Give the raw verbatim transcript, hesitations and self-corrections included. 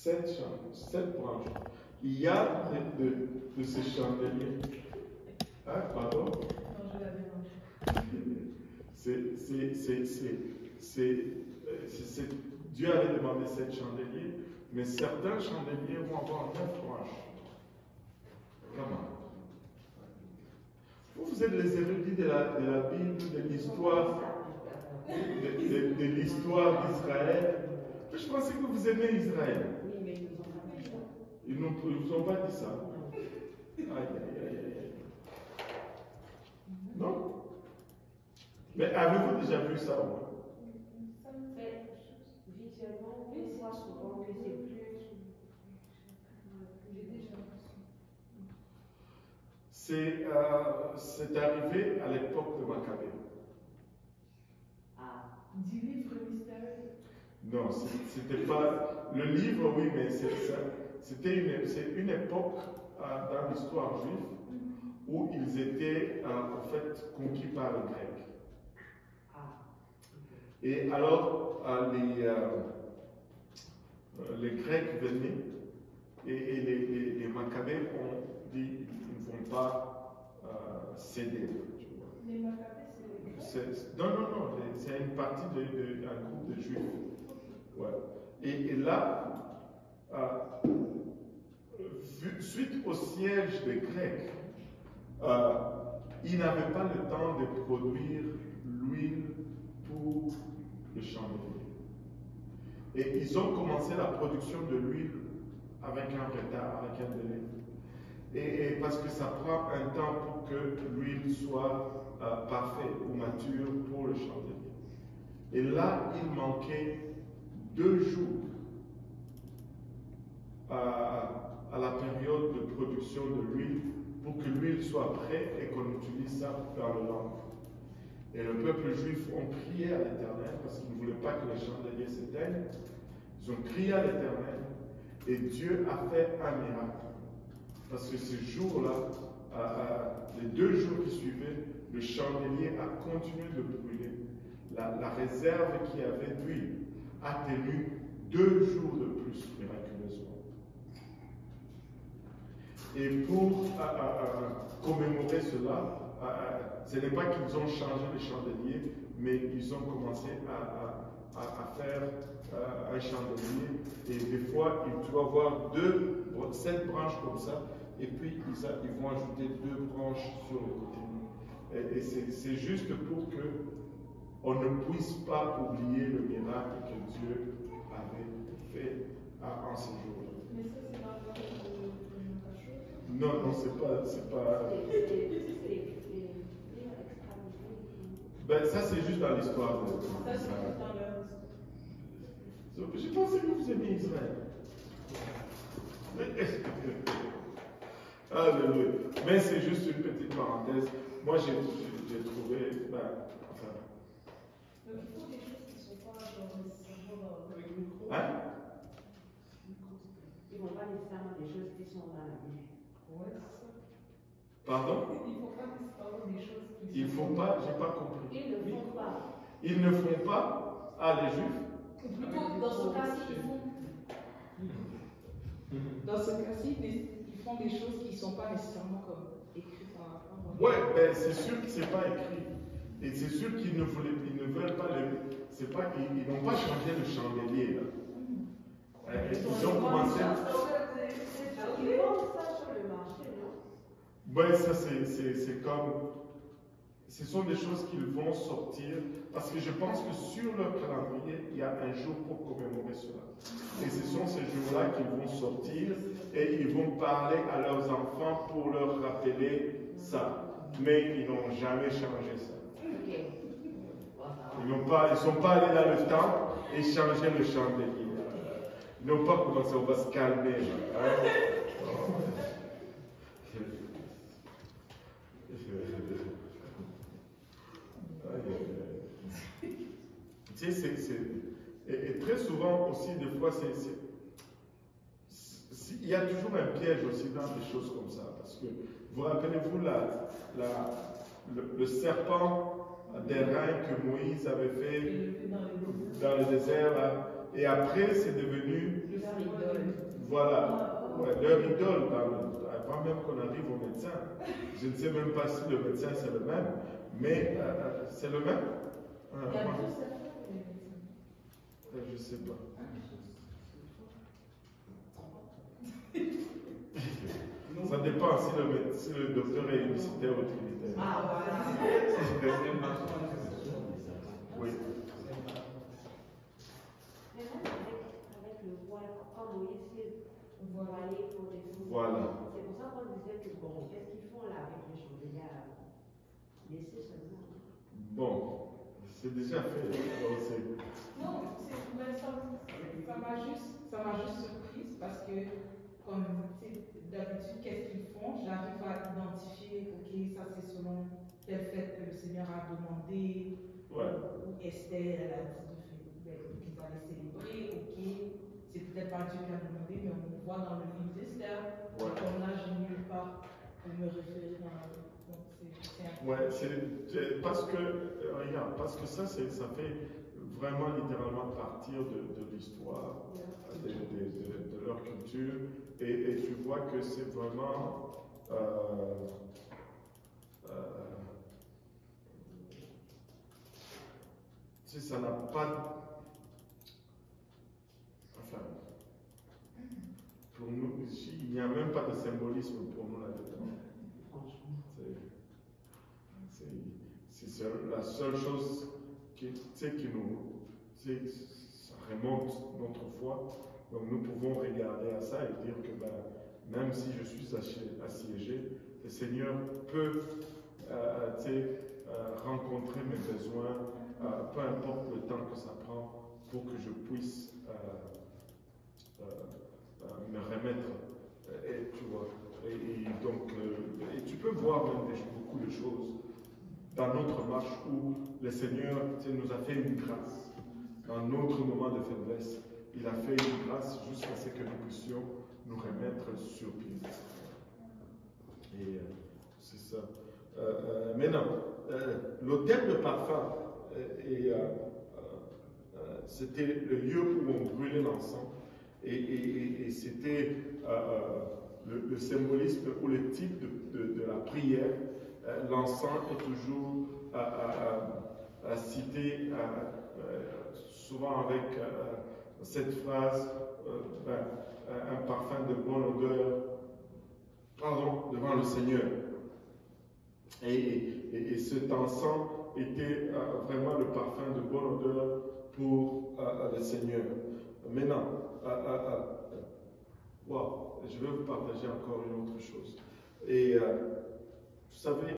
sept, sept branches. Il y a de, de, de ces chandeliers. Hein, pardon? Non, je l'avais mangé. C'est, c'est, c'est, c'est, c'est, c'est, Dieu avait demandé sept chandeliers, mais certains chandeliers vont avoir neuf branches. Comment? Vous, vous êtes les érudits de la, de la Bible, de l'histoire, de, de, de l'histoire d'Israël. Je pensais que vous aimez Israël. Oui, mais ils nous ont pas dit ça. Ils ne vous ont pas dit ça. Aïe, aïe, aïe, aïe. Non? Mais avez-vous déjà vu ça au moins? Visuellement, on voit souvent que c'est plus. J'ai déjà vu C'est euh, arrivé à l'époque de Maccabée. Ah. dix livres mystérieux. Non, c'était pas. Le livre, oui, mais c'était une, une époque euh, dans l'histoire juive où ils étaient euh, en fait conquis par les Grecs. Ah. Et alors, euh, les, euh, les Grecs venaient et, et les, les, les Maccabées ont dit ils ne vont pas euh, céder. Tu vois. Les Maccabées, c'est les Grecs? Non, non, non, c'est une partie d'un groupe de Juifs. Ouais. Et, et là, euh, suite au siège des Grecs, euh, ils n'avaient pas le temps de produire l'huile pour le chandelier. Et ils ont commencé la production de l'huile avec un retard, avec un délai. Et, et parce que ça prend un temps pour que l'huile soit euh, parfaite ou mature pour le chandelier. Et là, il manquait deux jours à, à la période de production de l'huile pour que l'huile soit prête et qu'on utilise ça pour faire le lampe. Et le peuple juif ont crié à l'Éternel parce qu'ils ne voulaient pas que les chandeliers s'éteignent. Ils ont crié à l'Éternel et Dieu a fait un miracle. Parce que ce jour-là, euh, les deux jours qui suivaient, le chandelier a continué de brûler. La, la réserve qu'il y avait d'huile a tenu deux jours de plus, miraculeusement. Et pour euh, euh, commémorer cela, euh, ce n'est pas qu'ils ont changé les chandeliers, mais ils ont commencé à, à, à faire euh, un chandelier. Et des fois, tu vas voir deux, sept branches comme ça, et puis ils, ils vont ajouter deux branches sur le côté. Et, et c'est juste pour que on ne puisse pas oublier le miracle que Dieu avait fait en ce jour-là. Mais ça, c'est dans le de Non, non, c'est pas. C'est pas... Ben, ça, c'est juste dans l'histoire. De... Ça, c'est juste dans leur histoire. J'ai pensé que vous aimiez Israël. Alléluia. Mais c'est juste une petite parenthèse. Moi, j'ai trouvé. Ben, enfin. Donc, il faut des choses qui ne sont pas dans le cerveau, avec le micro. Hein? Ils ne vont pas nécessairement des choses qui sont dans la Bible. Ouais, c'est ça. Pardon? Il ne faut pas nécessairement des choses qui Il ne faut pas, j'ai pas compris. Ils ne font pas. Ils ne font pas à les Juifs? Ou plutôt, dans ce cas-ci, ils font. Dans ce cas-ci, ils font des choses qui ne sont pas nécessairement comme écrites dans la parole. Ouais, ben c'est sûr que ce n'est pas écrit. Et c'est sûr qu'ils ne, ils ne veulent pas le. C'est pas qu'ils n'ont pas changé le chandelier là. Mm. Ouais, ils ont commencé. Ils vendent ça sur le marché, non? Ouais, ça c'est comme. Ce sont des choses qu'ils vont sortir parce que je pense que sur leur calendrier, il y a un jour pour commémorer cela. Et ce sont ces jours-là qu'ils vont sortir et ils vont parler à leurs enfants pour leur rappeler ça. Mais ils n'ont jamais changé ça. Ils n'ont pas, ils sont pas allés dans le temps et changer le chandelier. Ils n'ont pas commencé, on va se calmer. Hein? Tu sais, c'est. Et, et très souvent aussi, des fois, c'est. Il y a toujours un piège aussi dans des choses comme ça. Parce que, vous rappelez-vous la, la, le, le serpent d'airain que Moïse avait fait dans le désert, là, Et après, c'est devenu, Le symbole. voilà, ouais, leur idole. Dans le- avant même qu'on arrive au médecin. Je ne sais même pas si le médecin c'est le même, mais euh, c'est le même. Euh, Il y a moi, plus à faire que les médecins. euh, je ne sais pas. Ça dépend si le, mé- si le docteur est unicitaire ou trinitaire. Ah, voilà. Oui. Mais même avec, avec le voile, quand Moïse s'est voilé pour descendre. Voilà. C'est pour ça qu'on disait que bon, qu'est-ce qu'ils font là avec les chandeliers? Laissez seulement. Bon, c'est déjà fait. Donc, c'est- Non, c'est- mais ça ça m'a juste, ça m'a juste surprise parce que, comme tu sais, d'habitude, qu'est-ce qu'ils font? J'arrive à identifier, ok, ça c'est selon tel fait que le Seigneur a demandé, Ouais. ou Esther, elle a dit de faire, ben, qu'ils allaient célébrer, ok, c'est peut-être pas Dieu qui a demandé, mais on voit dans le livre d'Esther, Ouais. comme là, je n'ai pas pour me référer dans la vie. Donc c'est c'est un- Ouais, c'est c'est parce que, euh, regarde, parce que ça, c'est- ça fait vraiment littéralement partir de, de l'histoire, de, de- de- de leur culture, et, et tu vois que c'est vraiment. Euh, euh, tu sais, ça n'a pas. Enfin, pour nous, il n'y a même pas de symbolisme pour nous là-dedans. C'est- C'est c'est la seule chose qui, tu sais, qui nous. Tu sais, ça remonte notre foi. Donc nous pouvons regarder à ça et dire que ben, même si je suis assié- assiégé, le Seigneur peut euh, tu sais, euh, rencontrer mes besoins, euh, peu importe le temps que ça prend, pour que je puisse euh, euh, euh, me remettre. Et, tu vois, et, et donc, euh, et tu peux voir même des, beaucoup de choses dans notre marche où le Seigneur tu sais, nous a fait une grâce. Dans notre moment de faiblesse, il a fait une grâce jusqu'à ce que nous puissions nous remettre sur pied. Et euh, c'est ça. Euh, euh, maintenant, euh, l'autel de parfum, euh, et, euh, euh, c'était le lieu où on brûlait l'encens. Et, et, et, et c'était euh, le, le symbolisme ou le type de, de, de la prière. Euh, l'encens est toujours euh, euh, euh, cité euh, euh, souvent avec euh, cette phrase euh, ben, un parfum de bonne odeur, pardon, devant le Seigneur. Et, et, et cet encens était euh, vraiment le parfum de bonne odeur pour euh, le Seigneur. Maintenant, euh, euh, euh, wow, je vais vous partager encore une autre chose. Et euh, vous savez,